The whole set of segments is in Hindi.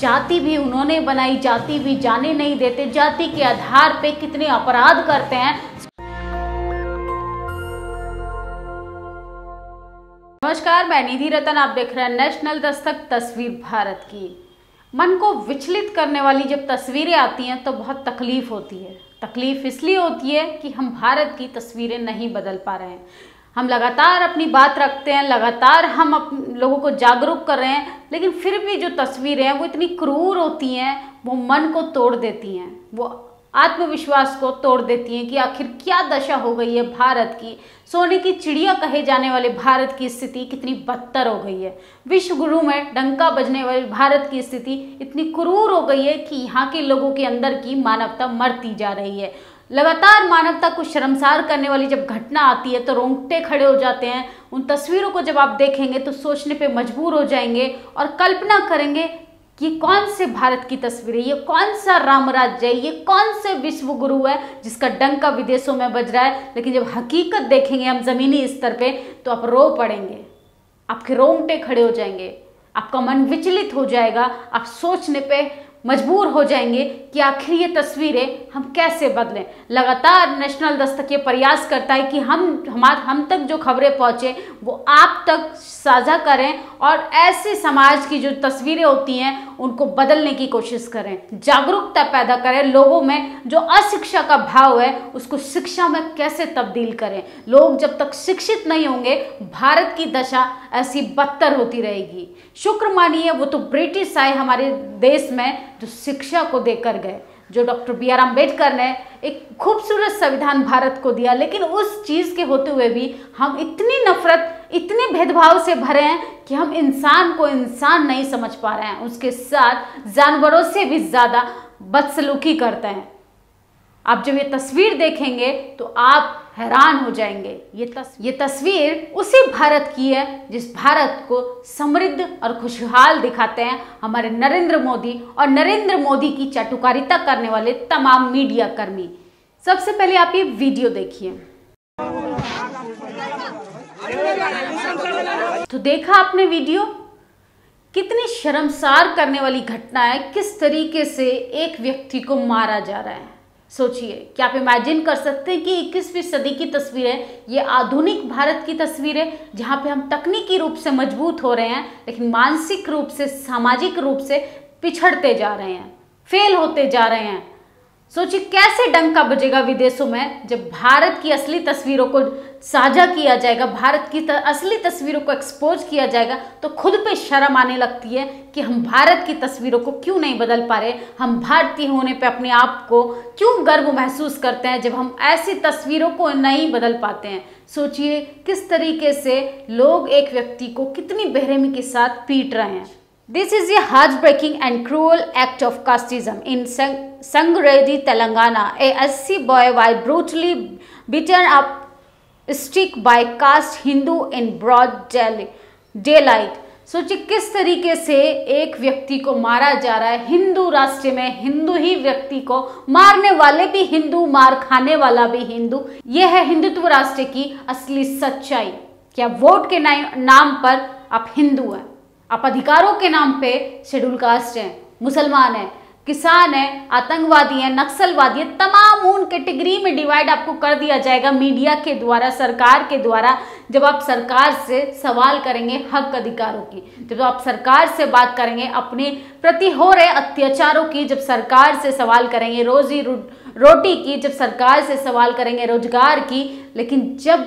जाति भी उन्होंने बनाई, जाति भी जाने नहीं देते, जाति के आधार पे कितने अपराध करते हैं। नमस्कार, मैं निधि रतन, आप देख रहे हैं नेशनल दस्तक तस्वीर भारत की। मन को विचलित करने वाली जब तस्वीरें आती हैं तो बहुत तकलीफ होती है। तकलीफ इसलिए होती है कि हम भारत की तस्वीरें नहीं बदल पा रहे हैं। हम लगातार अपनी बात रखते हैं, लगातार हम लोगों को जागरूक कर रहे हैं, लेकिन फिर भी जो तस्वीरें हैं वो इतनी क्रूर होती हैं, वो मन को तोड़ देती हैं, वो आत्मविश्वास को तोड़ देती हैं कि आखिर क्या दशा हो गई है भारत की। सोने की चिड़िया कहे जाने वाले भारत की स्थिति कितनी बदतर हो गई है। विश्व गुरु में डंका बजने वाले भारत की स्थिति इतनी क्रूर हो गई है कि यहाँ के लोगों के अंदर की मानवता मरती जा रही है। लगातार मानवता को शर्मसार करने वाली जब घटना आती है तो रोंगटे खड़े हो जाते हैं। उन तस्वीरों को जब आप देखेंगे तो सोचने पे मजबूर हो जाएंगे और कल्पना करेंगे कि कौन से भारत की तस्वीर है, ये कौन सा राम राज्य है, ये कौन से विश्व गुरु है जिसका डंका विदेशों में बज रहा है। लेकिन जब हकीकत देखेंगे हम जमीनी स्तर पे तो आप रो पड़ेंगे, आपके रोंगटे खड़े हो जाएंगे, आपका मन विचलित हो जाएगा, आप सोचने पे मजबूर हो जाएंगे कि आखिर ये तस्वीरें हम कैसे बदलें। लगातार नेशनल दस्तक ये प्रयास करता है कि हम तक जो खबरें पहुंचे वो आप तक साझा करें और ऐसे समाज की जो तस्वीरें होती हैं उनको बदलने की कोशिश करें, जागरूकता पैदा करें। लोगों में जो अशिक्षा का भाव है उसको शिक्षा में कैसे तब्दील करें। लोग जब तक शिक्षित नहीं होंगे भारत की दशा ऐसी बदतर होती रहेगी। शुक्र मानिए वो तो ब्रिटिश आए हमारे देश में जो शिक्षा को देकर गए, जो डॉक्टर बी आर अम्बेडकर ने एक खूबसूरत संविधान भारत को दिया, लेकिन उस चीज़ के होते हुए भी हम इतनी नफरत, इतने भेदभाव से भरे हैं कि हम इंसान को इंसान नहीं समझ पा रहे हैं, उसके साथ जानवरों से भी ज़्यादा बदसलूकी करते हैं। आप जब ये तस्वीर देखेंगे तो आप हैरान हो जाएंगे। ये तस्वीर उसी भारत की है जिस भारत को समृद्ध और खुशहाल दिखाते हैं हमारे नरेंद्र मोदी और नरेंद्र मोदी की चाटुकारिता करने वाले तमाम मीडिया कर्मी। सबसे पहले आप ये वीडियो देखिए। तो देखा आपने वीडियो, कितनी शर्मसार करने वाली घटना है, किस तरीके से एक व्यक्ति को मारा जा रहा है। सोचिए, क्या आप इमेजिन कर सकते हैं कि 21वीं सदी की तस्वीरें, ये आधुनिक भारत की तस्वीरें जहाँ पे हम तकनीकी रूप से मजबूत हो रहे हैं लेकिन मानसिक रूप से, सामाजिक रूप से पिछड़ते जा रहे हैं, फेल होते जा रहे हैं। सोचिए कैसे डंका बजेगा विदेशों में जब भारत की असली तस्वीरों को साझा किया जाएगा, भारत की असली तस्वीरों को एक्सपोज किया जाएगा तो खुद पे शर्म आने लगती है कि हम भारत की तस्वीरों को क्यों नहीं बदल पा रहे, हम भारतीय होने पे अपने आप को क्यों गर्व महसूस करते हैं जब हम ऐसी तस्वीरों को नहीं बदल पाते हैं। सोचिए किस तरीके से लोग एक व्यक्ति को कितनी बेरहमी के साथ पीट रहे हैं। This is a heartbreaking and cruel act of casteism in Sangareddy, Telangana. A SC boy was brutally beaten up stick by caste Hindu in broad daylight. सोचिए किस तरीके से एक व्यक्ति को मारा जा रहा है। हिंदू राष्ट्र में हिंदू ही व्यक्ति को मारने वाले भी हिंदू, मार खाने वाला भी हिंदू। यह है हिंदुत्व राष्ट्र की असली सच्चाई। क्या वोट के नाम पर आप हिंदू हैं, आप अधिकारों के नाम पे शेड्यूल कास्ट हैं, मुसलमान हैं, किसान हैं, आतंकवादी हैं, नक्सलवादी हैं, तमाम उन कैटेगरी में डिवाइड आपको कर दिया जाएगा मीडिया के द्वारा, सरकार के द्वारा। जब आप सरकार से सवाल करेंगे हक अधिकारों की, जब आप सरकार से बात करेंगे अपने प्रति हो रहे अत्याचारों की, जब सरकार से सवाल करेंगे रोजी रोटी की, जब सरकार से सवाल करेंगे रोजगार की, लेकिन जब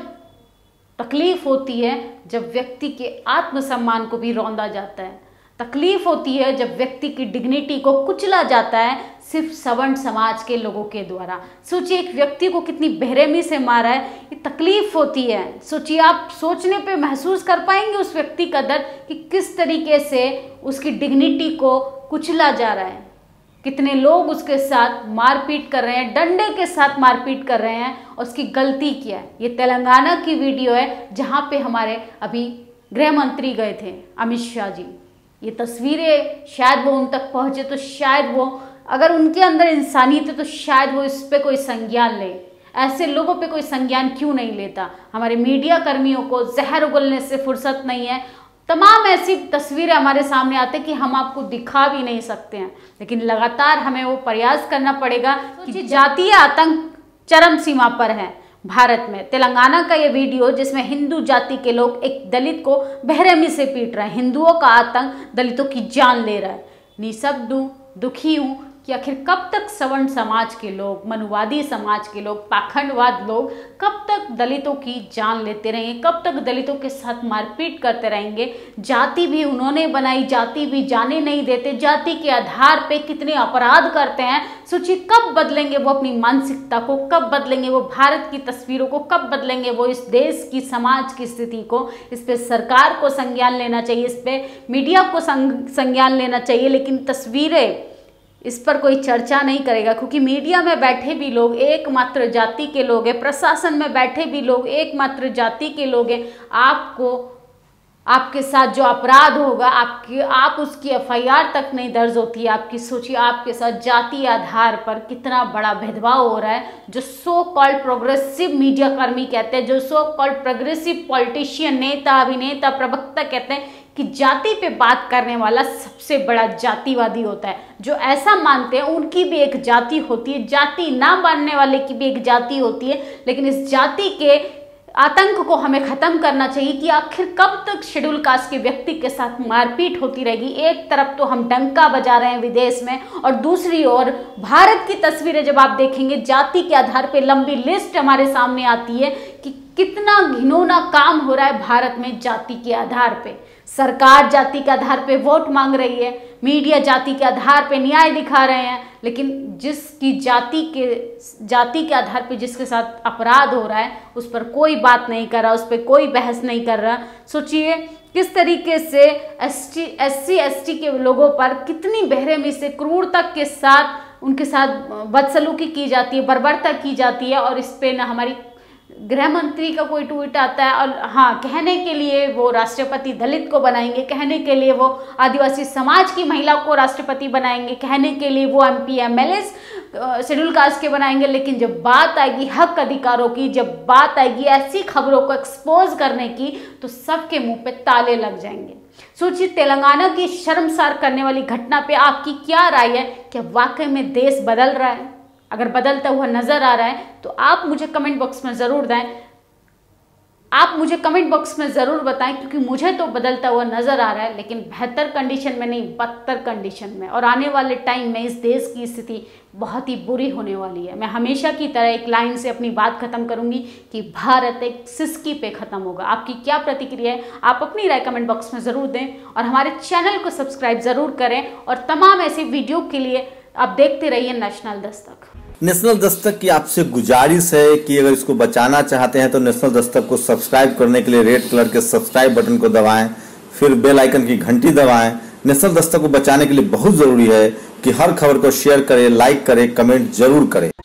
तकलीफ होती है जब व्यक्ति के आत्मसम्मान को भी रौंदा जाता है, तकलीफ होती है जब व्यक्ति की डिग्निटी को कुचला जाता है सिर्फ सवर्ण समाज के लोगों के द्वारा। सोचिए एक व्यक्ति को कितनी बेरहमी से मारा है, ये तकलीफ होती है। सोचिए आप सोचने पे महसूस कर पाएंगे उस व्यक्ति का दर्द कि किस तरीके से उसकी डिग्निटी को कुचला जा रहा है, कितने लोग उसके साथ मारपीट कर रहे हैं, डंडे के साथ मारपीट कर रहे हैं और उसकी गलती क्या है। ये तेलंगाना की वीडियो है जहाँ पे हमारे अभी गृह मंत्री गए थे, अमित शाह जी। ये तस्वीरें शायद वो उन तक पहुँचे तो शायद वो, अगर उनके अंदर इंसानियत है तो शायद वो इस पे कोई संज्ञान ले। ऐसे लोगों पे कोई संज्ञान क्यों नहीं लेता। हमारे मीडिया कर्मियों को जहर उगलने से फुर्सत नहीं है। तमाम ऐसी तस्वीरें हमारे सामने आते कि हम आपको दिखा भी नहीं सकते हैं, लेकिन लगातार हमें वो प्रयास करना पड़ेगा कि जातीय आतंक चरम सीमा पर है भारत में। तेलंगाना का ये वीडियो जिसमें हिंदू जाति के लोग एक दलित को बेरहमी से पीट रहे हैं, हिंदुओं का आतंक दलितों की जान ले रहा है। निःशब्द हूँ, दुखी हूँ कि आखिर कब तक सवर्ण समाज के लोग, मनुवादी समाज के लोग, पाखंडवाद लोग कब तक दलितों की जान लेते रहेंगे, कब तक दलितों के साथ मारपीट करते रहेंगे। जाति भी उन्होंने बनाई, जाति भी जाने नहीं देते, जाति के आधार पे कितने अपराध करते हैं। सोचिए कब बदलेंगे वो अपनी मानसिकता को, कब बदलेंगे वो भारत की तस्वीरों को, कब बदलेंगे वो इस देश की समाज की स्थिति को। इस पे सरकार को संज्ञान लेना चाहिए, इस पे मीडिया को संज्ञान लेना चाहिए, लेकिन तस्वीरें इस पर कोई चर्चा नहीं करेगा, क्योंकि मीडिया में बैठे भी लोग एकमात्र जाति के लोग हैं, प्रशासन में बैठे भी लोग एकमात्र जाति के लोग हैं। आपको, आपके साथ जो अपराध होगा, आप उसकी एफआईआर तक नहीं दर्ज होती है आपकी। सोचिए आपके साथ जाति आधार पर कितना बड़ा भेदभाव हो रहा है। जो सो कॉल्ड प्रोग्रेसिव मीडिया कर्मी कहते हैं, जो सो कॉल्ड प्रोग्रेसिव पॉलिटिशियन, नेता, अभिनेता, प्रवक्ता कहते हैं कि जाति पे बात करने वाला सबसे बड़ा जातिवादी होता है। जो ऐसा मानते हैं उनकी भी एक जाति होती है, जाति ना मानने वाले की भी एक जाति होती है। लेकिन इस जाति के आतंक को हमें खत्म करना चाहिए कि आखिर कब तक शेड्यूल कास्ट के व्यक्ति के साथ मारपीट होती रहेगी। एक तरफ तो हम डंका बजा रहे हैं विदेश में, और दूसरी ओर भारत की तस्वीरें जब आप देखेंगे, जाति के आधार पे लंबी लिस्ट हमारे सामने आती है कि कितना घिनौना काम हो रहा है भारत में जाति के आधार पे। सरकार जाति के आधार पे वोट मांग रही है, मीडिया जाति के आधार पे न्याय दिखा रहे हैं, लेकिन जिसकी जाति के आधार पे जिसके साथ अपराध हो रहा है उस पर कोई बात नहीं कर रहा, उस पर कोई बहस नहीं कर रहा। सोचिए किस तरीके से SC ST के लोगों पर कितनी बेरहमी से, क्रूरता के साथ उनके साथ बदसलूकी की जाती है, बर्बरता की जाती है। और इस पे ना हमारी गृह मंत्री का कोई ट्वीट आता है, और हाँ, कहने के लिए वो राष्ट्रपति दलित को बनाएंगे, कहने के लिए वो आदिवासी समाज की महिला को राष्ट्रपति बनाएंगे, कहने के लिए वो MP MLAs शेड्यूल कास्ट के बनाएंगे। लेकिन जब बात आएगी हक अधिकारों की, जब बात आएगी ऐसी खबरों को एक्सपोज करने की, तो सबके मुंह पे ताले लग जाएंगे। सोचिए तेलंगाना की शर्मसार करने वाली घटना पे आपकी क्या राय है? क्या वाकई में देश बदल रहा है? अगर बदलता हुआ नजर आ रहा है तो आप मुझे कमेंट बॉक्स में ज़रूर दें, आप मुझे कमेंट बॉक्स में ज़रूर बताएं, क्योंकि मुझे तो बदलता हुआ नज़र आ रहा है, लेकिन बेहतर कंडीशन में नहीं, बदतर कंडीशन में। और आने वाले टाइम में इस देश की स्थिति बहुत ही बुरी होने वाली है। मैं हमेशा की तरह एक लाइन से अपनी बात खत्म करूंगी कि भारत एक सिसकी पे ख़त्म होगा। आपकी क्या प्रतिक्रिया है? आप अपनी राय कमेंट बॉक्स में ज़रूर दें, और हमारे चैनल को सब्सक्राइब ज़रूर करें, और तमाम ऐसे वीडियो के लिए आप देखते रहिए नेशनल दस्तक। नेशनल दस्तक की आपसे गुजारिश है कि अगर इसको बचाना चाहते हैं तो नेशनल दस्तक को सब्सक्राइब करने के लिए रेड कलर के सब्सक्राइब बटन को दबाएं, फिर बेल आइकन की घंटी दबाएं। नेशनल दस्तक को बचाने के लिए बहुत जरूरी है कि हर खबर को शेयर करें, लाइक करें, कमेंट जरूर करें।